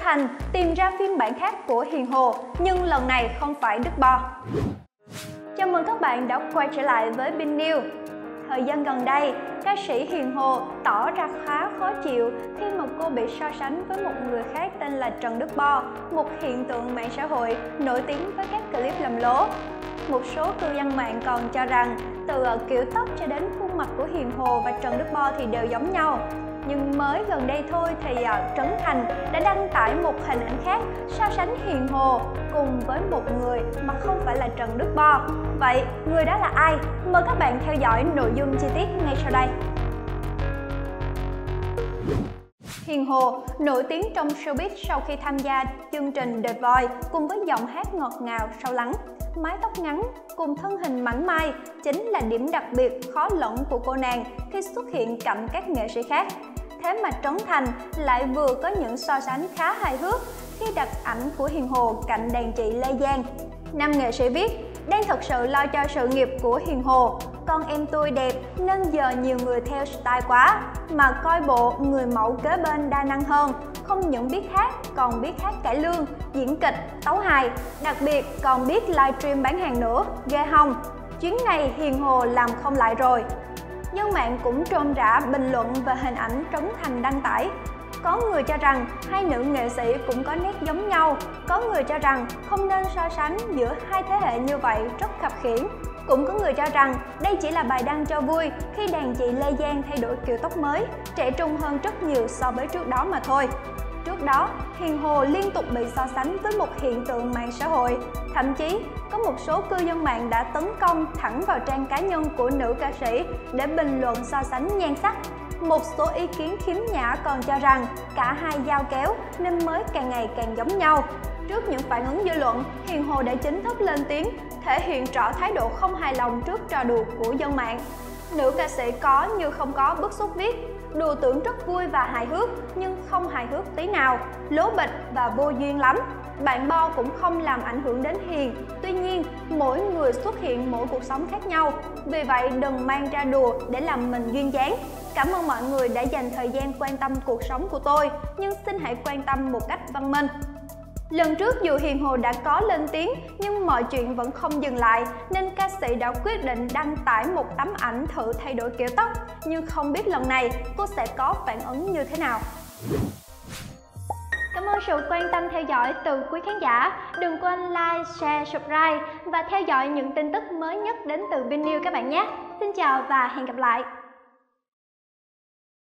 Thành tìm ra phiên bản khác của Hiền Hồ, nhưng lần này không phải đứt bo. Chào mừng các bạn đã quay trở lại với Bin News. Thời gian gần đây, ca sĩ Hiền Hồ tỏ ra khá khó chịu khi mà cô bị so sánh với một người khác tên là Trần Đức Bo, một hiện tượng mạng xã hội nổi tiếng với các clip làm lố. Một số cư dân mạng còn cho rằng từ kiểu tóc cho đến khuôn mặt của Hiền Hồ và Trần Đức Bo thì đều giống nhau. Nhưng mới gần đây thôi thì Trấn Thành đã đăng tải một hình ảnh khác so sánh Hiền Hồ cùng với một người mà không phải là Trần Đức Bo. Vậy người đó là ai? Mời các bạn theo dõi nội dung chi tiết ngay sau đây. Hiền Hồ nổi tiếng trong showbiz sau khi tham gia chương trình The Voice cùng với giọng hát ngọt ngào sâu lắng. Mái tóc ngắn cùng thân hình mảnh mai chính là điểm đặc biệt khó lẫn của cô nàng khi xuất hiện cạnh các nghệ sĩ khác. Thế mà Trấn Thành lại vừa có những so sánh khá hài hước khi đặt ảnh của Hiền Hồ cạnh đàn chị Lê Giang. Nam nghệ sĩ viết, đang thật sự lo cho sự nghiệp của Hiền Hồ. Con em tôi đẹp nên giờ nhiều người theo style quá, mà coi bộ người mẫu kế bên đa năng hơn. Không những biết hát, còn biết hát cải lương, diễn kịch, tấu hài, đặc biệt còn biết livestream bán hàng nữa, ghê hông? Chuyến này Hiền Hồ làm không lại rồi. Dân mạng cũng rôm rả bình luận về hình ảnh Trấn Thành đăng tải. Có người cho rằng hai nữ nghệ sĩ cũng có nét giống nhau, có người cho rằng không nên so sánh giữa hai thế hệ như vậy rất khập khiễng. Cũng có người cho rằng đây chỉ là bài đăng cho vui khi đàn chị Lê Giang thay đổi kiểu tóc mới, trẻ trung hơn rất nhiều so với trước đó mà thôi. Trước đó, Hiền Hồ liên tục bị so sánh với một hiện tượng mạng xã hội. Thậm chí, có một số cư dân mạng đã tấn công thẳng vào trang cá nhân của nữ ca sĩ để bình luận so sánh nhan sắc. Một số ý kiến khiếm nhã còn cho rằng cả hai giao kéo nên mới càng ngày càng giống nhau. Trước những phản ứng dư luận, Hiền Hồ đã chính thức lên tiếng, thể hiện rõ thái độ không hài lòng trước trò đùa của dân mạng. Nữ ca sĩ có như không có bức xúc viết, đùa tưởng rất vui và hài hước nhưng không hài hước tí nào, lố bịch và vô duyên lắm. Bạn Bo cũng không làm ảnh hưởng đến Hiền, tuy nhiên mỗi người xuất hiện mỗi cuộc sống khác nhau, vì vậy đừng mang ra đùa để làm mình duyên dáng. Cảm ơn mọi người đã dành thời gian quan tâm cuộc sống của tôi, nhưng xin hãy quan tâm một cách văn minh. Lần trước dù Hiền Hồ đã có lên tiếng nhưng mọi chuyện vẫn không dừng lại nên ca sĩ đã quyết định đăng tải một tấm ảnh thử thay đổi kiểu tóc, nhưng không biết lần này cô sẽ có phản ứng như thế nào. Cảm ơn sự quan tâm theo dõi từ quý khán giả. Đừng quên like, share, subscribe và theo dõi những tin tức mới nhất đến từ Bin News các bạn nhé. Xin chào và hẹn gặp lại.